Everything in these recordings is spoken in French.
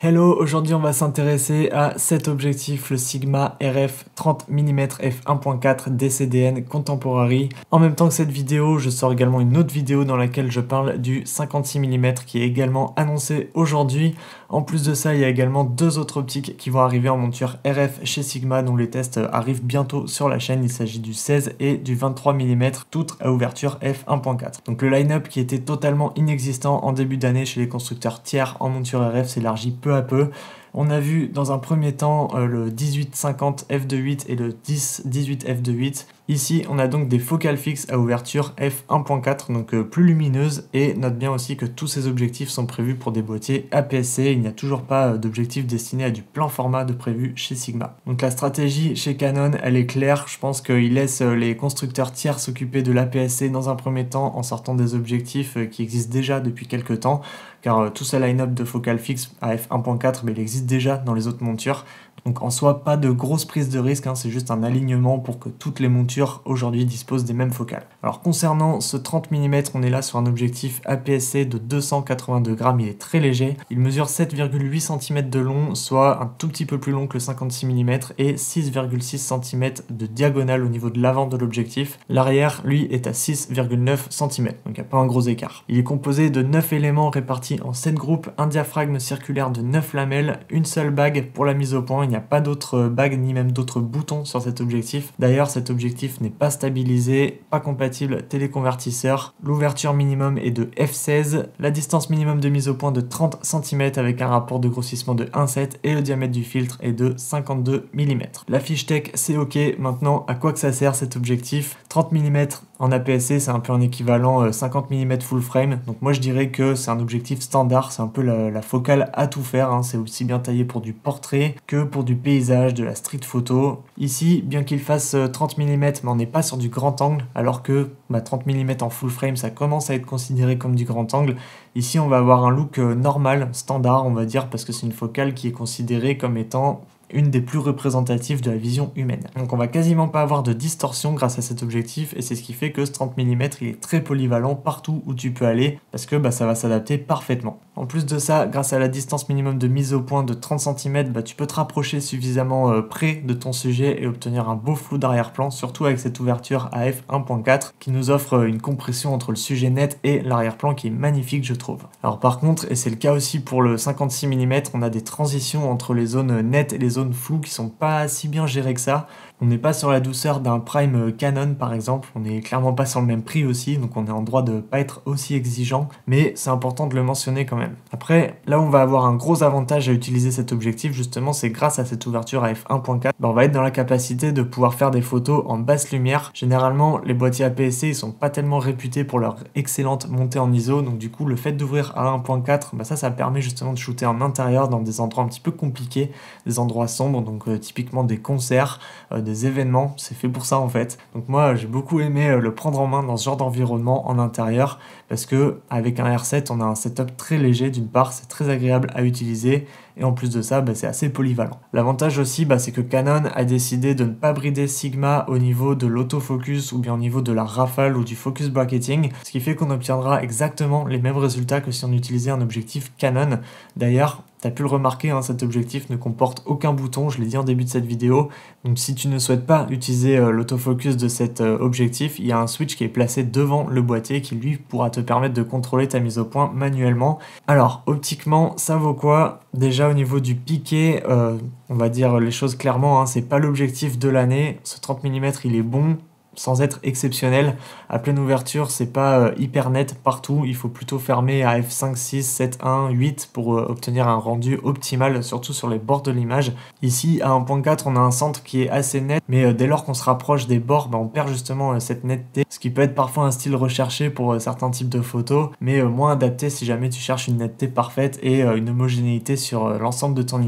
Hello, aujourd'hui on va s'intéresser à cet objectif, le Sigma RF 30 mm f1.4 DCDN Contemporary. En même temps que cette vidéo, je sors également une autre vidéo dans laquelle je parle du 56 mm qui est également annoncé aujourd'hui. En plus de ça, il y a également deux autres optiques qui vont arriver en monture RF chez Sigma dont les tests arrivent bientôt sur la chaîne. Il s'agit du 16 et du 23 mm, toutes à ouverture f1.4. Donc le line-up qui était totalement inexistant en début d'année chez les constructeurs tiers en monture RF s'élargit peu à peu. On a vu dans un premier temps le 18-50 f2.8 et le 10-18 f2.8. Ici, on a donc des focales fixes à ouverture f1.4, donc plus lumineuses. Et note bien aussi que tous ces objectifs sont prévus pour des boîtiers APS-C. Il n'y a toujours pas d'objectif destiné à du plein format de prévu chez Sigma. Donc la stratégie chez Canon, elle est claire. Je pense qu'ils laissent les constructeurs tiers s'occuper de l'APS-C dans un premier temps en sortant des objectifs qui existent déjà depuis quelques temps. Car tout ce line-up de focales fixes à f1.4, il existe déjà dans les autres montures. Donc en soi, pas de grosse prise de risque, c'est juste un alignement pour que toutes les montures aujourd'hui disposent des mêmes focales. Alors concernant ce 30 mm, on est là sur un objectif APS-C de 282 grammes, il est très léger. Il mesure 7,8 cm de long, soit un tout petit peu plus long que le 56 mm et 6,6 cm de diagonale au niveau de l'avant de l'objectif. L'arrière, lui, est à 6,9 cm, donc il n'y a pas un gros écart. Il est composé de 9 éléments répartis en 7 groupes, un diaphragme circulaire de 9 lamelles, une seule bague pour la mise au point. Il n'y a pas d'autres bagues ni même d'autres boutons sur cet objectif. D'ailleurs, cet objectif n'est pas stabilisé, pas compatible téléconvertisseur. L'ouverture minimum est de f16, la distance minimum de mise au point de 30 cm avec un rapport de grossissement de 1,7 et le diamètre du filtre est de 52 mm. La fiche tech, c'est ok. Maintenant, à quoi que ça sert cet objectif? 30 mm en APS-C, c'est un peu un équivalent 50 mm full frame. Donc moi, je dirais que c'est un objectif standard. C'est un peu la focale à tout faire. C'est aussi bien taillé pour du portrait que pour du paysage, de la street photo. Ici, bien qu'il fasse 30 mm, mais on n'est pas sur du grand angle, alors que 30 mm en full frame, ça commence à être considéré comme du grand angle. Ici, on va avoir un look normal, standard, on va dire, parce que c'est une focale qui est considérée comme étant une des plus représentatives de la vision humaine. Donc on va quasiment pas avoir de distorsion grâce à cet objectif et c'est ce qui fait que ce 30 mm il est très polyvalent partout où tu peux aller parce que ça va s'adapter parfaitement. En plus de ça, grâce à la distance minimum de mise au point de 30 cm, tu peux te rapprocher suffisamment près de ton sujet et obtenir un beau flou d'arrière-plan, surtout avec cette ouverture à f1.4 qui nous offre une compression entre le sujet net et l'arrière-plan qui est magnifique je trouve. Alors par contre, et c'est le cas aussi pour le 56 mm, on a des transitions entre les zones nettes et les zones floues qui sont pas si bien gérées que ça. On n'est pas sur la douceur d'un Prime Canon par exemple, on n'est clairement pas sur le même prix aussi, donc on est en droit de pas être aussi exigeant, mais c'est important de le mentionner quand même. Après, là où on va avoir un gros avantage à utiliser cet objectif justement, c'est grâce à cette ouverture à f1.4, on va être dans la capacité de pouvoir faire des photos en basse lumière. Généralement, les boîtiers APS-C ils sont pas tellement réputés pour leur excellente montée en ISO, donc du coup le fait d'ouvrir à 1.4, ça permet justement de shooter en intérieur dans des endroits un petit peu compliqués, des endroits sombres, donc typiquement des concerts, des événements, c'est fait pour ça en fait. Donc moi j'ai beaucoup aimé le prendre en main dans ce genre d'environnement en intérieur parce que avec un R7 on a un setup très léger d'une part, c'est très agréable à utiliser et en plus de ça c'est assez polyvalent. L'avantage aussi c'est que Canon a décidé de ne pas brider Sigma au niveau de l'autofocus ou bien au niveau de la rafale ou du focus bracketing, ce qui fait qu'on obtiendra exactement les mêmes résultats que si on utilisait un objectif Canon. D'ailleurs, tu as pu le remarquer, cet objectif ne comporte aucun bouton, je l'ai dit en début de cette vidéo. Donc si tu ne souhaites pas utiliser l'autofocus de cet objectif, il y a un switch qui est placé devant le boîtier qui lui pourra te permettre de contrôler ta mise au point manuellement. Alors optiquement, ça vaut quoi? Déjà au niveau du piqué, on va dire les choses clairement, c'est pas l'objectif de l'année. Ce 30 mm il est bon, sans être exceptionnel. À pleine ouverture, c'est pas hyper net partout. Il faut plutôt fermer à f5, 6, 7, 1, 8 pour obtenir un rendu optimal, surtout sur les bords de l'image. Ici, à 1.4, on a un centre qui est assez net, mais dès lors qu'on se rapproche des bords, on perd justement cette netteté, ce qui peut être parfois un style recherché pour certains types de photos, mais moins adapté si jamais tu cherches une netteté parfaite et une homogénéité sur l'ensemble de ton image.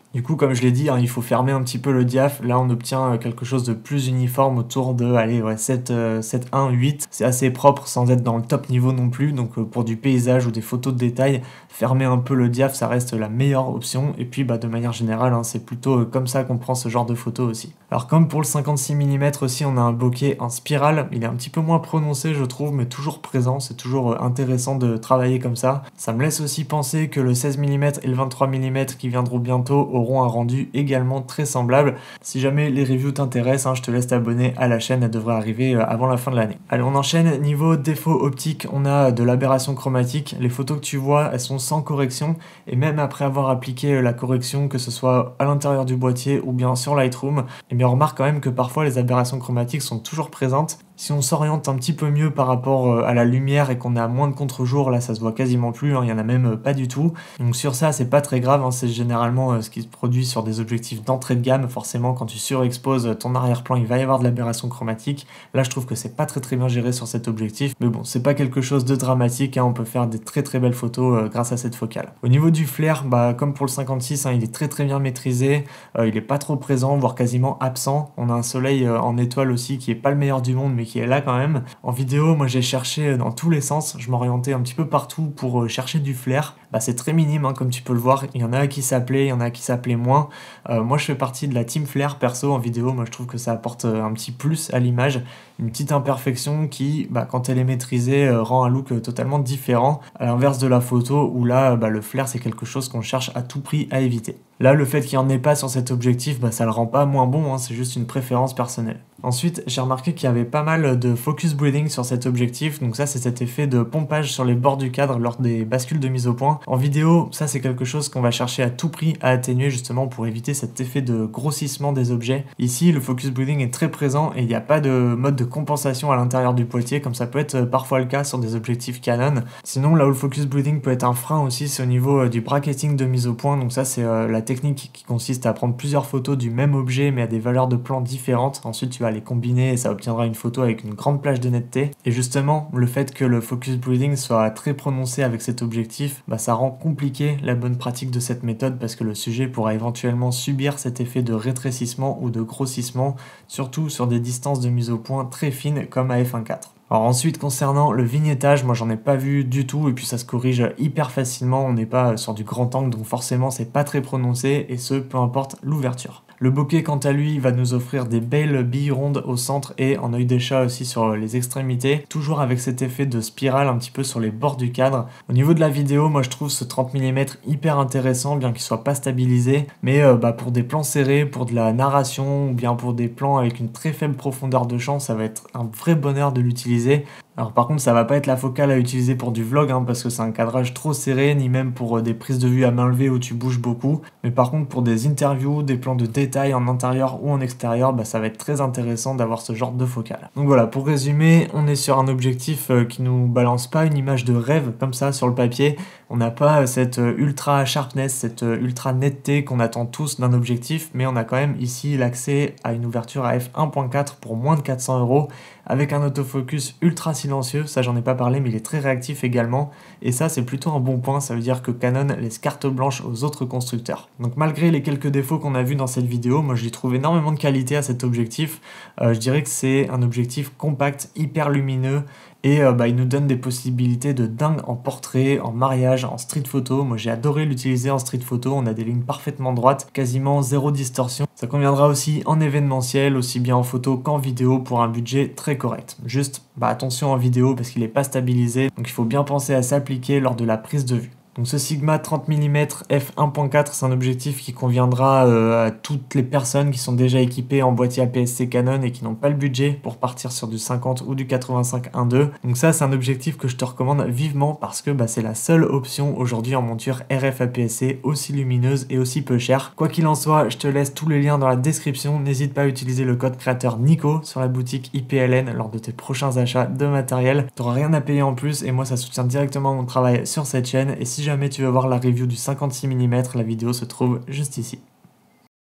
Du coup, comme je l'ai dit, hein, il faut fermer un petit peu le diaph. Là, on obtient quelque chose de plus uniforme autour de, allez, ouais, 7, 7, 1, 8. C'est assez propre sans être dans le top niveau non plus. Donc, pour du paysage ou des photos de détail, fermer un peu le diaph, ça reste la meilleure option. Et puis, de manière générale, hein, c'est plutôt comme ça qu'on prend ce genre de photos aussi. Alors, comme pour le 56 mm aussi, on a un bokeh en spirale. Il est un petit peu moins prononcé, je trouve, mais toujours présent. C'est toujours intéressant de travailler comme ça. Ça me laisse aussi penser que le 16 mm et le 23 mm qui viendront bientôt auront un rendu également très semblable. Si jamais les reviews t'intéressent, hein, je te laisse t'abonner à la chaîne, elle devrait arriver avant la fin de l'année. Allez, on enchaîne. Niveau défaut optique, on a de l'aberration chromatique. Les photos que tu vois, elles sont sans correction, et même après avoir appliqué la correction, que ce soit à l'intérieur du boîtier ou bien sur Lightroom, et bien on remarque quand même que parfois les aberrations chromatiques sont toujours présentes. Si on s'oriente un petit peu mieux par rapport à la lumière et qu'on a moins de contre-jour, là ça se voit quasiment plus, hein, il y en a même pas du tout. Donc sur ça, c'est pas très grave, hein, c'est généralement ce qui se produit sur des objectifs d'entrée de gamme. Forcément, quand tu surexposes ton arrière-plan, il va y avoir de l'aberration chromatique. Là, je trouve que c'est pas très bien géré sur cet objectif, mais bon, c'est pas quelque chose de dramatique, hein, on peut faire des très belles photos grâce à cette focale. Au niveau du flair, comme pour le 56, hein, il est très bien maîtrisé, il est pas trop présent, voire quasiment absent. On a un soleil en étoile aussi qui est pas le meilleur du monde, mais qui est là quand même. En vidéo, moi j'ai cherché dans tous les sens, je m'orientais un petit peu partout pour chercher du flair. C'est très minime, hein, comme tu peux le voir, il y en a qui s'appelaient, il y en a qui s'appelaient moins. Moi je fais partie de la team flair perso en vidéo. Moi je trouve que ça apporte un petit plus à l'image, une petite imperfection qui, quand elle est maîtrisée, rend un look totalement différent, à l'inverse de la photo où là, le flair c'est quelque chose qu'on cherche à tout prix à éviter. Là, le fait qu'il n'y en ait pas sur cet objectif, ça le rend pas moins bon, hein, c'est juste une préférence personnelle. Ensuite, j'ai remarqué qu'il y avait pas mal de focus breathing sur cet objectif, donc ça c'est cet effet de pompage sur les bords du cadre lors des bascules de mise au point. En vidéo, ça c'est quelque chose qu'on va chercher à tout prix à atténuer justement pour éviter cet effet de grossissement des objets. Ici, le focus breathing est très présent et il n'y a pas de mode de compensation à l'intérieur du boîtier, comme ça peut être parfois le cas sur des objectifs Canon. Sinon, là où le focus breathing peut être un frein aussi, c'est au niveau du bracketing de mise au point, donc ça c'est la technique qui consiste à prendre plusieurs photos du même objet mais à des valeurs de plan différentes. Ensuite, tu vas les combiner et ça obtiendra une photo avec une grande plage de netteté. Et justement, le fait que le focus breathing soit très prononcé avec cet objectif, ça rend compliqué la bonne pratique de cette méthode parce que le sujet pourra éventuellement subir cet effet de rétrécissement ou de grossissement, surtout sur des distances de mise au point très fines comme à f1.4. Alors ensuite, concernant le vignettage, moi j'en ai pas vu du tout et puis ça se corrige hyper facilement, on n'est pas sur du grand angle donc forcément c'est pas très prononcé et ce peu importe l'ouverture. Le bokeh quant à lui va nous offrir des belles billes rondes au centre et en œil des chats aussi sur les extrémités, toujours avec cet effet de spirale un petit peu sur les bords du cadre. Au niveau de la vidéo, moi je trouve ce 30 mm hyper intéressant, bien qu'il soit pas stabilisé, mais pour des plans serrés, pour de la narration ou bien pour des plans avec une très faible profondeur de champ, ça va être un vrai bonheur de l'utiliser. Alors par contre, ça va pas être la focale à utiliser pour du vlog, hein, parce que c'est un cadrage trop serré, ni même pour des prises de vue à main levée où tu bouges beaucoup. Mais par contre, pour des interviews, des plans de détail en intérieur ou en extérieur, ça va être très intéressant d'avoir ce genre de focale. Donc voilà, pour résumer, on est sur un objectif qui nous balance pas une image de rêve comme ça sur le papier. On n'a pas cette ultra sharpness, cette ultra netteté qu'on attend tous d'un objectif, mais on a quand même ici l'accès à une ouverture à f1.4 pour moins de 400 €, avec un autofocus ultra silencieux, ça j'en ai pas parlé mais il est très réactif également, et ça c'est plutôt un bon point, ça veut dire que Canon laisse carte blanche aux autres constructeurs. Donc malgré les quelques défauts qu'on a vus dans cette vidéo, moi j'y trouve énormément de qualité à cet objectif. Je dirais que c'est un objectif compact, hyper lumineux, et il nous donne des possibilités de dingue en portrait, en mariage, en street photo. Moi j'ai adoré l'utiliser en street photo, on a des lignes parfaitement droites, quasiment zéro distorsion. Ça conviendra aussi en événementiel, aussi bien en photo qu'en vidéo pour un budget très correct. Juste attention en vidéo parce qu'il n'est pas stabilisé, donc il faut bien penser à s'appliquer lors de la prise de vue. Donc ce Sigma 30 mm f1.4, c'est un objectif qui conviendra à toutes les personnes qui sont déjà équipées en boîtier APS-C Canon et qui n'ont pas le budget pour partir sur du 50 ou du 85 1.2. Donc ça c'est un objectif que je te recommande vivement parce que c'est la seule option aujourd'hui en monture RF APS-C aussi lumineuse et aussi peu chère. Quoi qu'il en soit, je te laisse tous les liens dans la description. N'hésite pas à utiliser le code créateur Nico sur la boutique IPLN lors de tes prochains achats de matériel. Tu n'auras rien à payer en plus et moi ça soutient directement mon travail sur cette chaîne. Et si jamais tu veux voir la review du 56 mm, la vidéo se trouve juste ici.